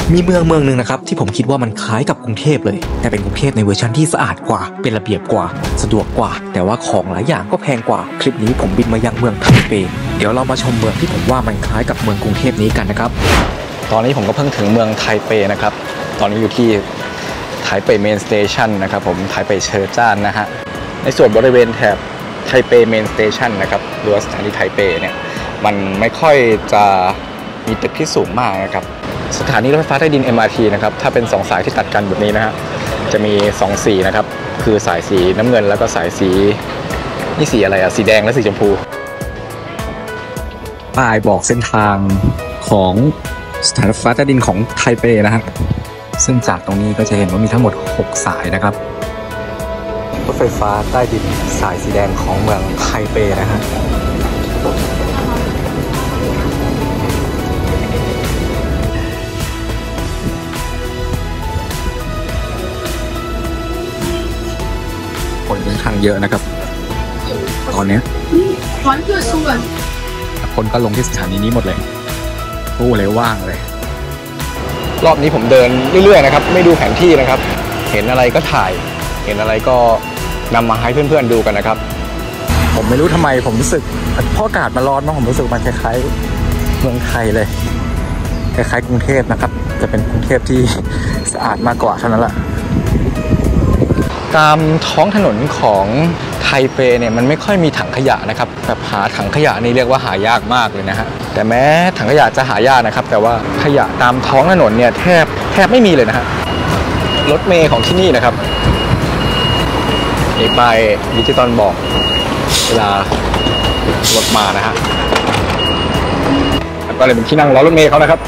มีเมืองหนึ่งนะครับที่ผมคิดว่ามันคล้ายกับกรุงเทพเลยแต่เป็นกรุงเทพในเวอร์ชันที่สะอาดกว่าเป็นระเบียบกว่าสะดวกกว่าแต่ว่าของหลายอย่างก็แพงกว่าคลิปนี้ผมบินมายังเมืองไทเปเดี๋ยวเรามาชมเมืองที่ผมว่ามันคล้ายกับเมืองกรุงเทพนี้กันนะครับตอนนี้ผมก็เพิ่งถึงเมืองไทเปนะครับตอนนี้อยู่ที่ไทเปเมนสเตชันนะครับผมไทเปเชอร์จ้านนะฮะในส่วนบริเวณแถบไทเปเมนสเตชันนะครับหรือว่าสถานีไทเปเนี่ยมันไม่ค่อยจะมีตึกที่สูงมากนะครับสถานีรถไฟฟ้าใต้ดิน MRT นะครับถ้าเป็น2สายที่ตัดกันแบบนี้นะฮะจะมี2สีนะครับคือสายสีน้ำเงินแล้วก็สายสีนี่สีอะไรอะสีแดงและสีชมพูป้ายบอกเส้นทางของสถานีรถไฟฟ้าใต้ดินของไทเปนะฮะซึ่งจากตรงนี้ก็จะเห็นว่ามีทั้งหมด6สายนะครับรถไฟฟ้าใต้ดินสายสีแดงของเมืองไทเปนะฮะคนค่อนข้างเยอะนะครับตอนนี้คนก็ลงที่สถานีนี้หมดเลยตู้เลยว่างเลยรอบนี้ผมเดินเรื่อยๆนะครับไม่ดูแผนที่นะครับเห็นอะไรก็ถ่ายเห็นอะไรก็นำมาให้เพื่อนๆดูกันนะครับผมไม่รู้ทำไมผมรู้สึกเพราะอากาศมันร้อนมากผมรู้สึกมันคล้ายๆเมืองไทยเลยคล้ายๆกรุงเทพนะครับจะเป็นกรุงเทพที่สะอาดมากกว่าเท่านั้นแหละตามท้องถนนของไทเปเนี่ยมันไม่ค่อยมีถังขยะนะครับแบบหาถังขยะนี่เรียกว่าหายากมากเลยนะฮะแต่แม้ถังขยะจะหายากนะครับแต่ว่าขยะตามท้องถนนเนี่ยแทบไม่มีเลยนะฮะรถเมล์ของที่นี่นะครับมีป้ายดิจิตอลบอกเวลารถมานะฮะก็เลยเป็นที่นั่งรอรถเมล์เขานะครับ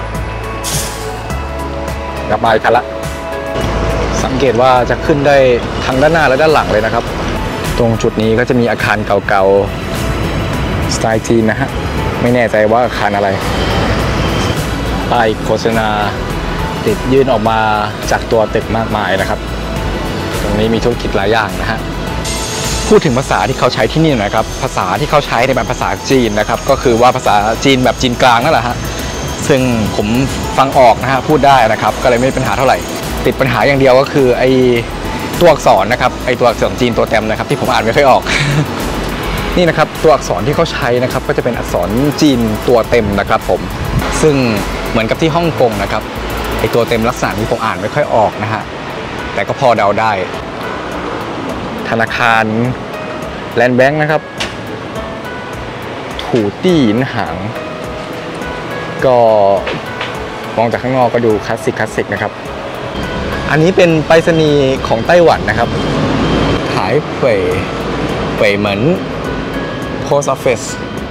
กลับมาอีกคันละสังเกตว่าจะขึ้นได้ทั้งด้านหน้าและด้านหลังเลยนะครับตรงจุดนี้ก็จะมีอาคารเก่าๆสไตล์จีนนะฮะไม่แน่ใจว่าอาคารอะไรป้ายโฆษณาติดยื่นออกมาจากตัวตึกมากมายนะครับตรงนี้มีธุรกิจหลายอย่างนะฮะพูดถึงภาษาที่เขาใช้ที่นี่นะครับภาษาที่เขาใช้ในแบบภาษาจีนนะครับก็คือว่าภาษาจีนแบบจีนกลางนั่นแหละฮะซึ่งผมฟังออกนะฮะพูดได้นะครับก็เลยไม่มีปัญหาเท่าไหร่ติดปัญหาอย่างเดียวก็คือไอตัวอักษรนะครับไอตัวอักษรจีนตัวเต็มนะครับที่ผมอ่านไม่ค่อยออก นี่นะครับตัวอักษรที่เขาใช้นะครับก็จะเป็นอักษรจีนตัวเต็มนะครับผมซึ่งเหมือนกับที่ฮ่องกงนะครับไอตัวเต็มลักษณะนี้ผมอ่านไม่ค่อยออกนะฮะแต่ก็พอเดาได้ธนาคารแลนด์แบงค์นะครับถูตี้หนหางก็มองจากข้างนอกก็ดูคลาสสิกนะครับอันนี้เป็นไปรษณีย์ของไต้หวันนะครับขายเป่ยเหมือน Post Office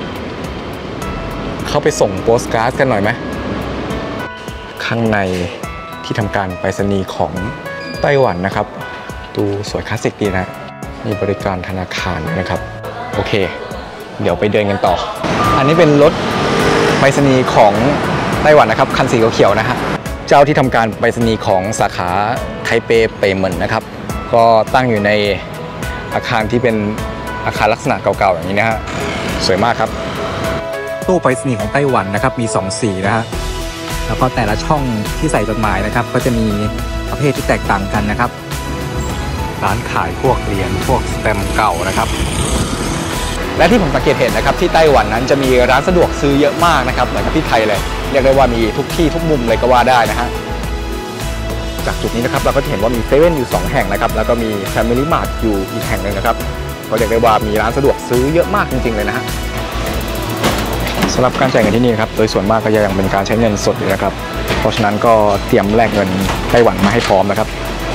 เข้าไปส่งโปสการ์ดกันหน่อยไหมข้างในที่ทำการไปรษณีย์ของไต้หวันนะครับดูสวยคลาสสิกดีนะมีบริการธนาคารนะครับโอเคเดี๋ยวไปเดินกันต่ออันนี้เป็นรถไปรษณีย์ของไต้หวันนะครับคันสีเขียวนะฮะเจ้าที่ทำการไปรษณีย์ของสาขาไทเปเป่ยเหมินนะครับก็ตั้งอยู่ในอาคารที่เป็นอาคารลักษณะเก่าๆอย่างนี้นะฮะสวยมากครับตู้ไปรษณีย์ของไต้หวันนะครับมี2สีนะฮะแล้วก็แต่ละช่องที่ใส่จดหมายนะครับก็จะมีประเภทที่แตกต่างกันนะครับร้านขายพวกเหรียญพวกสแตมป์เก่านะครับและที่ผมสังเกตเห็นนะครับที่ไต้หวันนั้นจะมีร้านสะดวกซื้อเยอะมากนะครับเหมือนกับที่ไทยเลยเรียกได้ว่ามีทุกที่ทุกมุมเลยก็ว่าได้นะฮะจากจุดนี้นะครับเราก็จะเห็นว่ามีเซเว่นอยู่2แห่งนะครับแล้วก็มี Family Mart อยู่อีกแห่งหนึ่งนะครับก็เรียกได้ว่ามีร้านสะดวกซื้อเยอะมากจริงๆเลยนะฮะสำหรับการจ่ายเงินที่นี่ครับโดยส่วนมากก็ยังเป็นการใช้เงินสดอยู่นะครับเพราะฉะนั้นก็เตรียมแลกเงินไต้หวันมาให้พร้อมนะครับ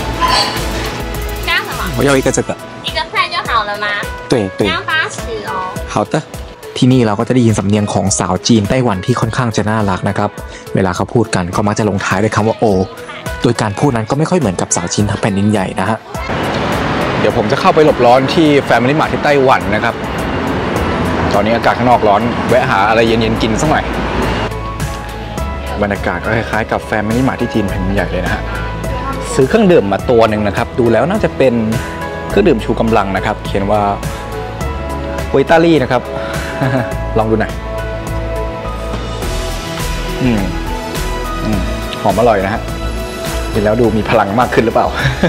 我要一个这个一个菜就好了吗对对要80哦好的ที่นี่เราก็จะได้ยินสำเนียงของสาวจีนไต้หวันที่ค่อนข้างจะน่ารักนะครับเวลาเขาพูดกันเขามักจะลงท้ายด้วยคำว่าโอโดยการพูดนั้นก็ไม่ค่อยเหมือนกับสาวจีนทั้งแผ่นดินใหญ่นะฮะเดี๋ยวผมจะเข้าไปหลบร้อนที่ Family Mart ที่ไต้หวันนะครับตอนนี้อากาศข้างนอกร้อนแวะหาอะไรเย็นๆกินสักหน่อยบรรยากาศก็คล้ายๆกับ Family Mart ที่จีนแผ่นดินใหญ่เลยนะฮะซื้อเครื่องดื่มมาตัวหนึ่งนะครับดูแล้วน่าจะเป็นเครื่องดื่มชูกำลังนะครับเขียนว่าเวต้าลี่นะครับ ลองดูหน่อยโอหอมอร่อยนะฮะกินแล้วดูมีพลังมากขึ้นหรือเปล่า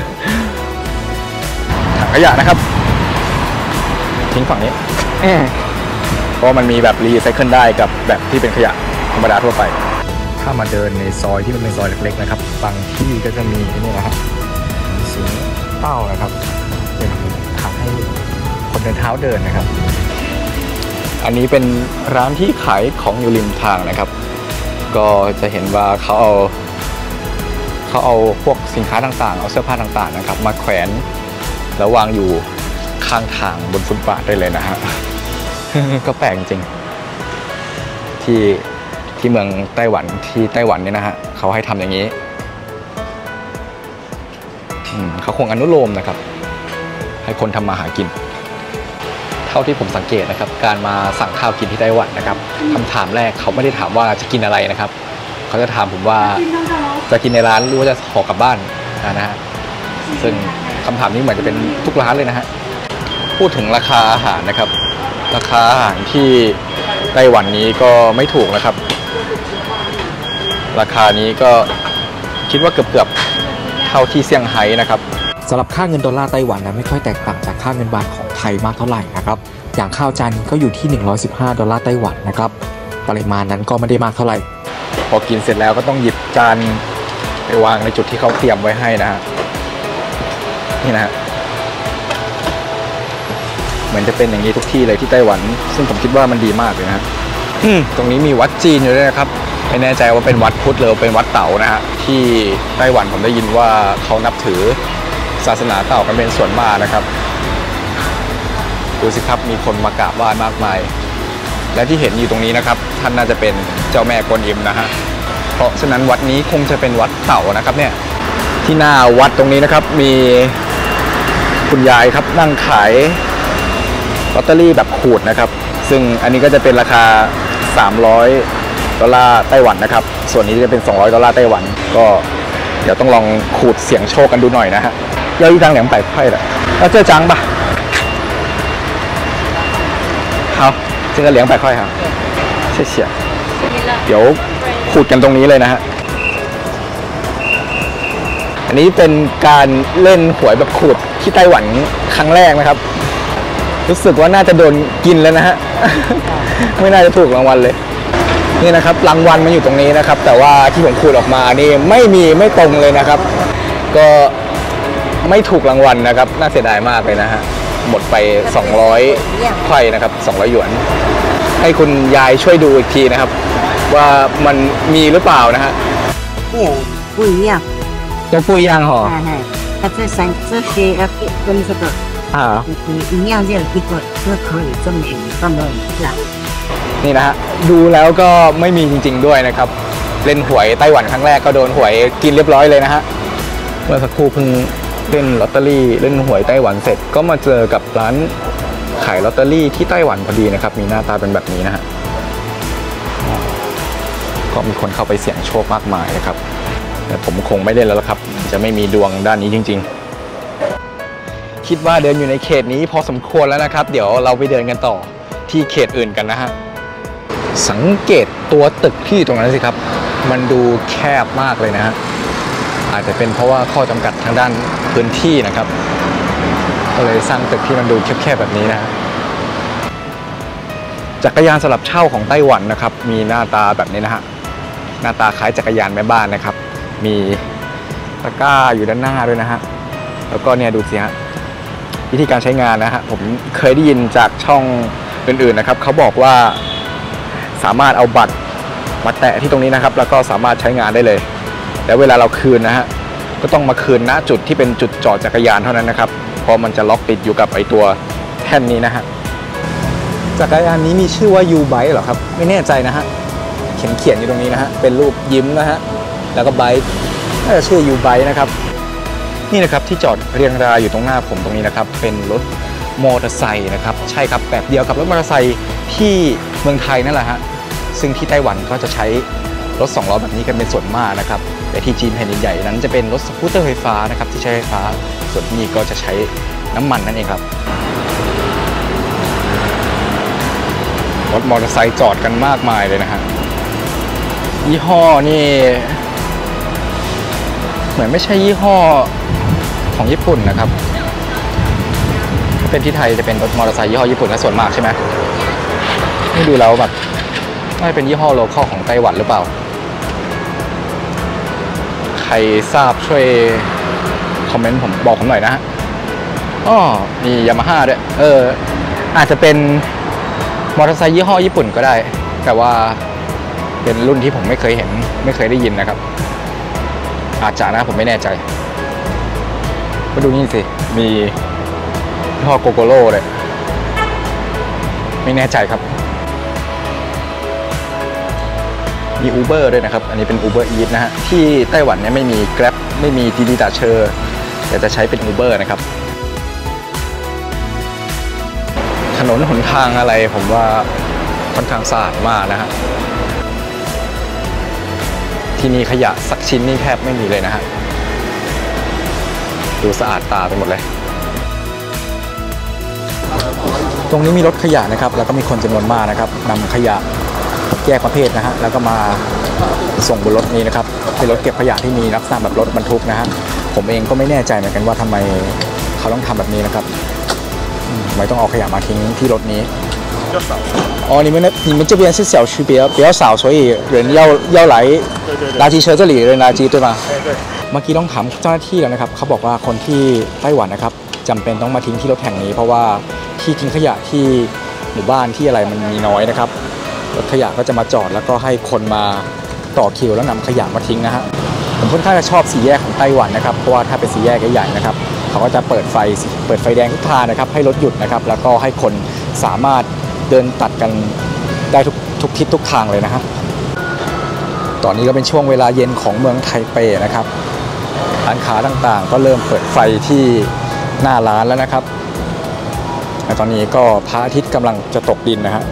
ถังขยะนะครับทิ้งฝั่งนี้เพราะมันมีแบบรีไซเคิลได้กับแบบที่เป็นขยะธรรมดาทั่วไปถ้ามาเดินในซอยที่มันเป็นซอยเล็กๆนะครับบางที่ก็จะมีนี่นะครับสูงเป้านะครับเป็นทางให้คนเดินเท้าเดินนะครับอันนี้เป็นร้านที่ขายของอยู่ริมทางนะครับก็จะเห็นว่าเขาเอาพวกสินค้าต่างๆเอาเสื้อผ้าต่างๆนะครับมาแขวนแล้ววางอยู่ข้างทางบนฟุตบาทได้เลยนะฮะ ก็แปลกจริงที่เมืองไต้หวันเนี่ยนะฮะเขาให้ทำอย่างนี้เขาคงอนุโลมนะครับให้คนทำมาหากินเท่าที่ผมสังเกตนะครับการมาสั่งข้าวกินที่ไต้หวันนะครับคำถามแรกเขาไม่ได้ถามว่าจะกินอะไรนะครับเขาจะถามผมว่าจะกินในร้านหรือว่าจะห่อกลับบ้านนะฮะซึ่งคำถามนี้เหมือนจะเป็นทุกร้านเลยนะฮะพูดถึงราคาอาหารนะครับราคาอาหารที่ไต้หวันนี้ก็ไม่ถูกนะครับราคานี้ก็คิดว่าเกือบเท่าที่เซี่ยงไฮ้นะครับสำหรับค่าเงินดอลลาร์ไต้หวันนะไม่ค่อยแตกต่างจากค่าเงินบาทของไทยมากเท่าไหร่นะครับอย่างข้าวจานก็อยู่ที่115ดอลลาร์ไต้หวันนะครับปริมาณนั้นก็ไม่ได้มากเท่าไหร่พอกินเสร็จแล้วก็ต้องหยิบจานไปวางในจุดที่เขาเตรียมไว้ให้นะฮะนี่นะฮะเหมือนจะเป็นอย่างนี้ทุกที่เลยที่ไต้หวันซึ่งผมคิดว่ามันดีมากเลยนะฮะตรงนี้มีวัดจีนอยู่ด้วยนะครับไม่แน่ใจว่าเป็นวัดพุทธหรือเป็นวัดเต๋านะฮะที่ไต้หวันผมได้ยินว่าเขานับถือศาสนาเต๋ากันเป็นส่วนมากนะครับดูสิครับมีคนมากราบไหว้มากมายและที่เห็นอยู่ตรงนี้นะครับท่านน่าจะเป็นเจ้าแม่กวนอิมนะฮะเพราะฉะนั้นวัดนี้คงจะเป็นวัดเต๋านะครับเนี่ยที่หน้าวัดตรงนี้นะครับมีคุณยายครับนั่งขายลอตเตอรี่แบบขูดนะครับซึ่งอันนี้ก็จะเป็นราคา300ดอลลาร์ไต้หวันนะครับส่วนนี้จะเป็น200ดอลลาร์ไต้หวันก็เดี๋ยวต้องลองขูดเสี่ยงโชคกันดูหน่อยนะฮะเยอะอีดังแหลมไปไพ่แหละแล้วเจอจังปะครับ这个200块ครับ谢谢เดี๋ยวขูดกันตรงนี้เลยนะฮะอันนี้เป็นการเล่นหวยแบบขูดที่ไต้หวันครั้งแรกนะครับรู้สึกว่าน่าจะโดนกินแล้วนะฮะ ไม่น่าจะถูกรางวัลเลยนี่นะครับรางวัลมันอยู่ตรงนี้นะครับแต่ว่าที่ผมขูดออกมานี่ไม่ตรงเลยนะครับก็ไม่ถูกรางวัลนะครับน่าเสียดายมากเลยนะฮะหมดไป200ไข่นะครับ200หยวนให้คุณยายช่วยดูอีกทีนะครับว่ามันมีหรือเปล่านะฮะ不一样都不一样哈它这些要跟这个一样就一个就可以证明他们是นี่นะฮะดูแล้วก็ไม่มีจริงๆด้วยนะครับเล่นหวยไต้หวันครั้งแรกก็โดนหวยกินเรียบร้อยเลยนะฮะเมื่อสักครู่เพิ่งเล่นลอตเตอรี่เล่นหวยไต้หวันเสร็จก็มาเจอกับร้านขายลอตเตอรี่ที่ไต้หวันพอดีนะครับมีหน้าตาเป็นแบบนี้นะฮะก็มีคนเข้าไปเสี่ยงโชคมากมายนะครับแต่ผมคงไม่เล่นแล้วละครับจะไม่มีดวงด้านนี้จริงๆคิดว่าเดินอยู่ในเขตนี้พอสมควรแล้วนะครับเดี๋ยวเราไปเดินกันต่อที่เขตอื่นกันนะฮะสังเกตตัวตึกที่ตรงนั้นสิครับมันดูแคบมากเลยนะฮะอาจจะเป็นเพราะว่าข้อจำกัดทางด้านพื้นที่นะครับก็เลยสร้างตึกที่มันดูแคบๆแบบนี้นะจักรยานสำหรับเช่าของไต้หวันนะครับมีหน้าตาแบบนี้นะฮะหน้าตาคล้ายจักรยานแม่บ้านนะครับมีตะกร้าอยู่ด้านหน้าด้วยนะฮะแล้วก็เนี่ยดูสิฮะวิธีการใช้งานนะฮะผมเคยได้ยินจากช่องอื่นๆนะครับเขาบอกว่าสามารถเอาบัตรมาแตะที่ตรงนี้นะครับแล้วก็สามารถใช้งานได้เลยแล้วเวลาเราคืนนะฮะก็ต้องมาคืนณจุดที่เป็นจุดจอดจักรยานเท่านั้นนะครับเพราะมันจะล็อกติดอยู่กับไอตัวแท่นนี้นะฮะจักรยานนี้มีชื่อว่า U Bike เหรอครับไม่แน่ใจนะฮะเขียนอยู่ตรงนี้นะฮะเป็นรูปยิ้มนะฮะแล้วก็ไบค์น่าจะชื่อ U Bike นะครับนี่นะครับที่จอดเรียงรายอยู่ตรงหน้าผมตรงนี้นะครับเป็นรถมอเตอร์ไซค์นะครับใช่ครับแบบเดียวกับรถมอเตอร์ไซค์ที่เมืองไทยนั่นแหละฮะซึ่งที่ไต้หวันก็จะใช้รถ2ล้อแบบนี้กันเป็นส่วนมากนะครับแต่ที่จีนแผ่นดินใหญ่นั้นจะเป็นรถสกูตเตอร์ไฟฟ้านะครับที่ใช้ไฟฟ้าส่วนนี้ก็จะใช้น้ำมันนั่นเองครับรถมอเตอร์ไซค์จอดกันมากมายเลยนะฮะยี่ห้อนี่มือนไม่ใช่ยี่ห้อของญี่ปุ่นนะครับถ้าเป็นที่ไทยจะเป็นรถมอเตอร์ไซค์ยี่ห้อญี่ปุ่นและส่วนมากใช่ไหมนี่ดูแล้วแบบน่าจะเป็นยี่ห้อโลคอลของไต้หวันหรือเปล่าใครทราบช่วยคอมเมนต์ผมบอกผมหน่อยนะฮะอ้อมียามาฮ่าด้วยอาจจะเป็นมอเตอร์ไซค์ยี่ห้อญี่ปุ่นก็ได้แต่ว่าเป็นรุ่นที่ผมไม่เคยเห็นไม่เคยได้ยินนะครับอาจจะนะผมไม่แน่ใจมาดูนี่สิมียี่ห้อโกโกโร่เลยไม่แน่ใจครับมี Uber ด้วยนะครับอันนี้เป็น Uber Eats นะฮะที่ไต้หวันเนี่ยไม่มี Grab ไม่มีดีดีดาเชอร์แต่จะใช้เป็น Uber นะครับถนนหนทางอะไรผมว่าค่อนข้างสะอาดมากนะฮะที่นี่ขยะสักชิ้นนี่แทบไม่มีเลยนะฮะดูสะอาดตาไปหมดเลยตรงนี้มีรถขยะนะครับแล้วก็มีคนจำนวนมากนะครับนำขยะแยกประเภทนะฮะแล้วก็มาส่งบนรถนี้นะครับเป็นรถเก็บขยะที่มีลักษณะแบบรถบรรทุกนะฮะผมเองก็ไม่แน่ใจเหมือนกันว่าทำไมเขาต้องทำแบบนี้นะครับไม่ต้องเอาขยะมาทิ้งที่รถนี้哦，你们这边是小区比较少，所以人要来垃圾车这里扔垃圾，对吗？对。เมื่อกี้ต้องถามเจ้าหน้าที่แล้วนะครับเขาบอกว่าคนที่ไต้หวันนะครับจำเป็นต้องมาทิ้งที่รถแห่งนี้เพราะว่าที่ทิ้งขยะที่หมู่บ้านที่อะไรมันมีน้อยนะครับรถขยะก็จะมาจอดแล้วก็ให้คนมาต่อคิวแล้วนำขยะมาทิ้งนะฮะผมค่อนข้างจะชอบสี่แยกของไต้หวันนะครับเพราะว่าถ้าเป็นสี่แยกใหญ่ๆนะครับเขาก็จะเปิดไฟแดงทุกทางนะครับให้รถหยุดนะครับแล้วก็ให้คนสามารถเดินตัดกันได้ทุกทิศทุกทางเลยนะฮะตอนนี้ก็เป็นช่วงเวลาเย็นของเมืองไทเปนะครับร้านค้าต่างๆก็เริ่มเปิดไฟที่หน้าร้านแล้วนะครับแต่ตอนนี้ก็พระอาทิตย์กำลังจะตกดินนะฮะ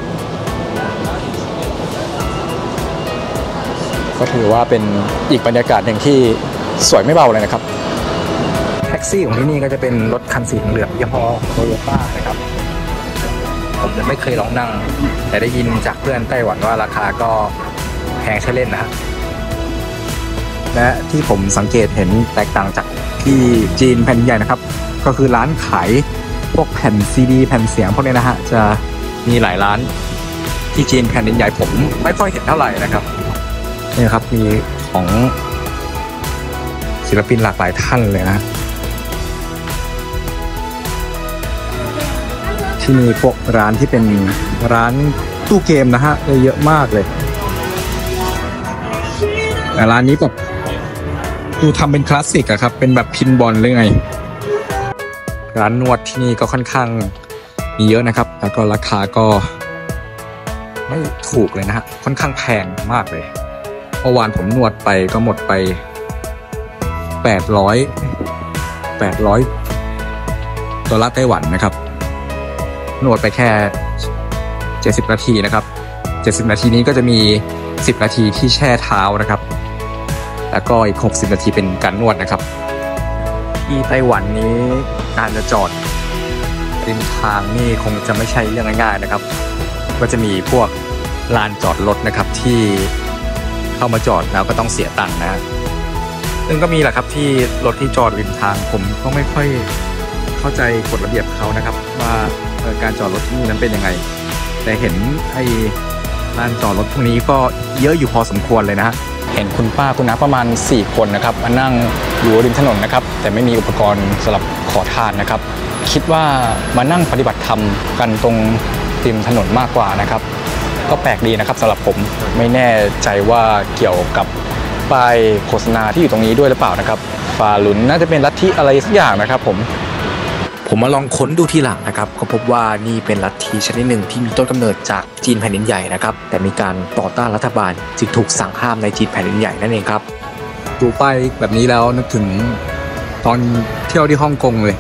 ก็ถือว่าเป็นอีกบรรยากาศหนึ่งที่สวยไม่เบาเลยนะครับแท็กซี่ของที่นี่ก็จะเป็นรถคันสีเหลืองยี่ห้อโตโยต้านะครับผมยังไม่เคยลองนั่งแต่ได้ยินจากเพื่อนไต้หวันว่าราคาก็แพงใช้เล่นนะและที่ผมสังเกตเห็นแตกต่างจากที่จีนแผ่นใหญ่นะครับก็คือร้านขายพวกแผ่นซีดีแผ่นเสียงพวกนี้นะฮะจะมีหลายร้านที่จีนแผ่นใหญ่ผมไม่ค่อยเห็นเท่าไหร่นะครับนี่ครับมีของศิลปินหลากหลายท่านเลยนะที่มีพวกร้านที่เป็นร้านตู้เกมนะฮะเยอะมากเลยแต่ร้านนี้แบบดูทำเป็นคลาสสิกอะครับเป็นแบบพินบอลหรือไงร้านนวดที่นี่ก็ค่อนข้างมีเยอะนะครับแล้วก็ราคาก็ไม่ถูกเลยนะฮะค่อนข้างแพงมากเลยเมื่อวานผมนวดไปก็หมดไป800 ดอลลาร์ไต้หวันนะครับนวดไปแค่70นาทีนะครับ70นาทีนี้ก็จะมี10นาทีที่แช่เท้านะครับแล้วก็อีก60นาทีเป็นการนวดนะครับที่ไต้หวันนี้การจะจอดริมทางนี่คงจะไม่ใช่เรื่องง่ายๆนะครับก็จะมีพวกลานจอดรถนะครับที่เข้ามาจอดแล้วก็ต้องเสียตังค์นะซึ่งก็มีแหละครับที่รถที่จอดริมทางผมก็ไม่ค่อยเข้าใจกฎระเบียบเขานะครับว่าการจอดรถที่นี่นั้นเป็นยังไงแต่เห็นไอ้ลานจอดรถพวกนี้ก็เยอะอยู่พอสมควรเลยนะฮะเห็นคุณป้าคุณน้าประมาณ4คนนะครับมานั่งอยู่ริมถนนนะครับแต่ไม่มีอุปกรณ์สำหรับขอทานนะครับคิดว่ามานั่งปฏิบัติธรรมกันตรงริมถนนมากกว่านะครับก็แปลกดีนะครับสำหรับผมไม่แน่ใจว่าเกี่ยวกับป้ายโฆษณาที่อยู่ตรงนี้ด้วยหรือเปล่านะครับฟาหลุนน่าจะเป็นลัทธิอะไรสักอย่างนะครับผมมาลองค้นดูทีหลังนะครับก็พบว่านี่เป็นลัทธิชนิดหนึ่งที่มีต้นกำเนิดจากจีนแผ่นดินใหญ่นะครับแต่มีการต่อต้านรัฐบาลจึงถูกสั่งห้ามในจีนแผ่นดินใหญ่นั่นเองครับดูป้ายแบบนี้แล้วนึกถึงตอนเที่ยวที่ฮ่องกงเลย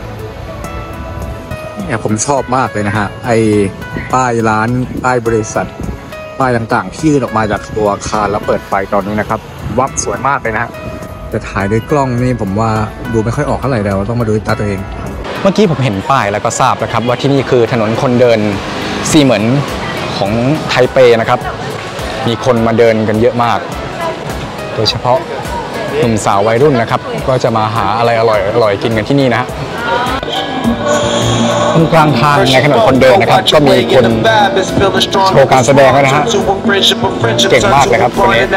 เนี่ยผมชอบมากเลยนะฮะไอ้ป้ายร้านป้ายบริษัทป้ายต่างๆที่ยื่นออกมาจากตัวอาคารแล้วเปิดไฟตอนนี้นะครับวับสวยมากเลยนะฮะแต่ถ่ายด้วยกล้องนี่ผมว่าดูไม่ค่อยออกเท่าไหร่แล้วต้องมาดูด้วยตาตัวเองเมื่อกี้ผมเห็นป้ายแล้วก็ทราบแล้วครับว่าที่นี่คือถนนคนเดินซีเหมือนของไทเปนะครับมีคนมาเดินกันเยอะมากโดยเฉพาะหนุ่มสาววัยรุ่นนะครับก็จะมาหาอะไรอร่อยกินกันที่นี่นะฮะตรงกลางทางในถนนคนเดินนะครับก็มีคนโชว์การแสดงด้วยนะฮะเก่งมากเลยครับคนนี้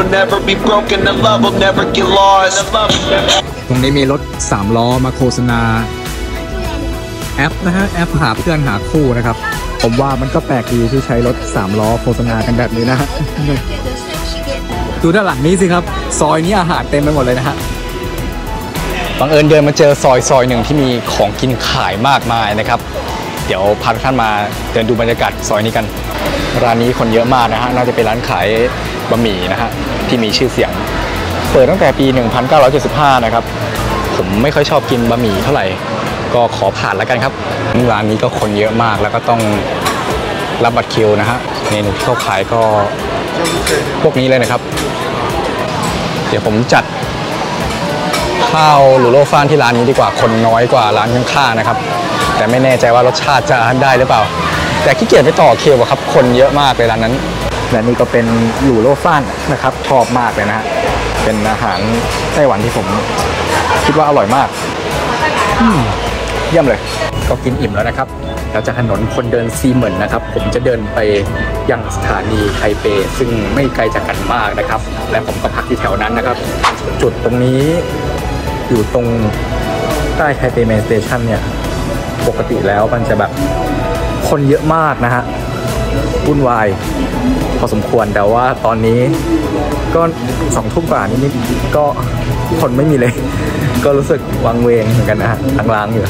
ตรงนี้มีรถ3 ล้อมาโฆษณาแอปนะฮะแอปหาเพื่อนหาคู่นะครับผมว่ามันก็แปลกดีที่ใช้รถ3 ล้อโฆษณากันแบบนี้นะฮะดูด้านหลังนี้สิครับซอยนี้อาหารเต็มไปหมดเลยนะฮะบังเอิญเดินมาเจอซอยหนึ่งที่มีของกินขายมากมายนะครับเดี๋ยวพาทุกท่านมาเดินดูบรรยากาศซอยนี้กันร้านนี้คนเยอะมากนะฮะน่าจะเป็นร้านขายบะหมี่นะฮะที่มีชื่อเสียงเปิดตั้งแต่ปี 1975 นะครับผมไม่ค่อยชอบกินบะหมี่เท่าไหร่ก็ขอผ่านแล้วกันครับร้านนี้ก็คนเยอะมากแล้วก็ต้องรับบัตรคิวนะฮะเมนูที่เขาขายก็พวกนี้เลยนะครับเดี๋ยวผมจัดข้าวหรูโลฟ่านที่ร้านนี้ดีกว่าคนน้อยกว่าร้านข้างๆนะครับแต่ไม่แน่ใจว่ารสชาติจะได้หรือเปล่าแต่ขี้เกียจไปต่อคิวอะครับคนเยอะมากเลยร้านนั้นและนี่ก็เป็นหรูโลฟ่านนะครับชอบมากเลยนะฮะเป็นอาหารไต้หวันที่ผมคิดว่าอร่อยมากเยี่ยมเลยก็กินอิ่มแล้วนะครับแล้วจากถนนคนเดินซีเหมินนะครับผมจะเดินไปยังสถานีไทเปซึ่งไม่ไกลจากกันมากนะครับและผมก็พักที่แถวนั้นนะครับจุดตรงนี้อยู่ตรงใต้ไทเปเมนสเตชันเนี่ยปกติแล้วมันจะแบบคนเยอะมากนะฮะวุ่นวายพอสมควรแต่ว่าตอนนี้ก็2 ทุ่มกว่านิดๆก็คนไม่มีเลยก็รู้สึกวังเวงเหมือนกันนะฮะล้างๆอยู่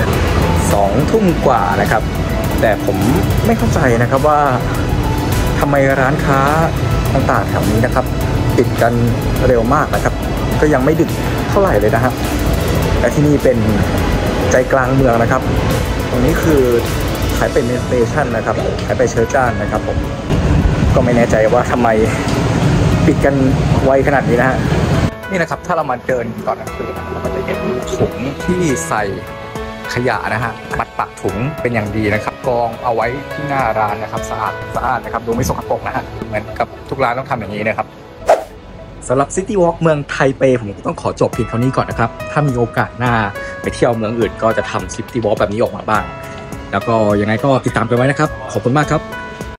2 ทุ่มกว่านะครับแต่ผมไม่เข้าใจนะครับว่าทำไมร้านค้าต่างๆแถวนี้นะครับปิดกันเร็วมากนะครับก็ยังไม่ดึกเท่าไหร่เลยนะฮะแต่ที่นี่เป็นใจกลางเมืองนะครับตรงนี้คือไทเปเมนสเตชันนะครับไทเปเชอร์จานนะครับผมก็ไม่แน่ใจว่าทำไมปิดกันไวขนาดนี้นะฮะนี่นะครับถ้าเรามาเดินตอนกลางคืนเราก็จะเห็นถุงที่ใส่ขยะนะฮะมัดปากถุงเป็นอย่างดีนะครับกองเอาไว้ที่หน้าร้านนะครับสะอาดนะครับดูไม่สกปรกนะฮะเหมือนกับทุกร้านต้องทำอย่างนี้นะครับสำหรับ City Walk เมืองไทเปผมต้องขอจบเพียงเท่านี้ก่อนนะครับถ้ามีโอกาสหน้าไปเที่ยวเมืองอื่นก็จะทำ City Walk แบบนี้ออกมาบ้างแล้วก็ยังไงก็ติดตามกันไว้นะครับขอบคุณมากครับ